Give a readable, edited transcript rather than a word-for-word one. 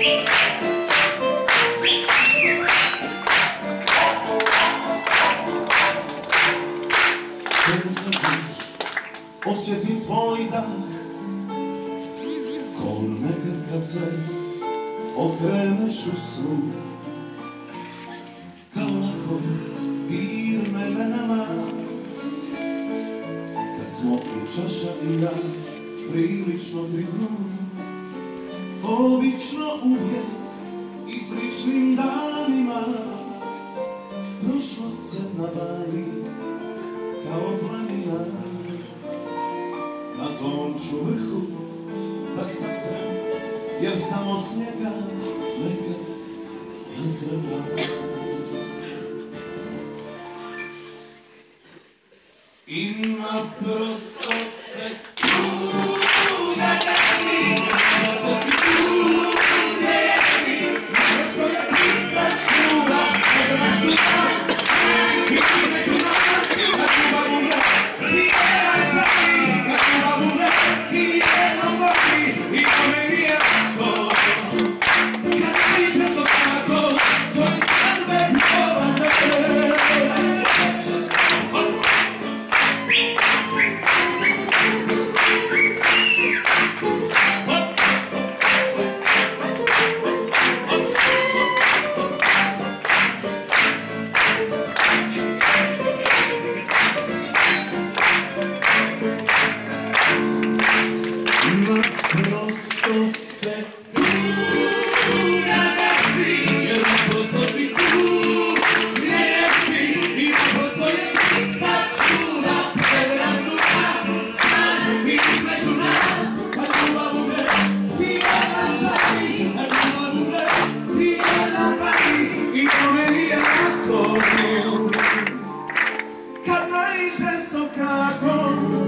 Osjetim tvoj dah, ko nekad kad se okreneš u snu, kao lako dirne me nama, kad smo i čaša i ja prilično pri dnu, obično uvijek i sličnim danima, prošlost se navali kao planina. Na tom ću vrhu da sasram, jer samo snijega nekad nazrema. I naprosto se čuda da si, naprosto si čuda da si, naprosto je prista čuda, od rasuta, i između nas, da čuva umre, i jedan žali, da čuva umre, i jednom boli, i to me nije lako. Kad najče so tako, koji sad me polaze. Kad najže so kako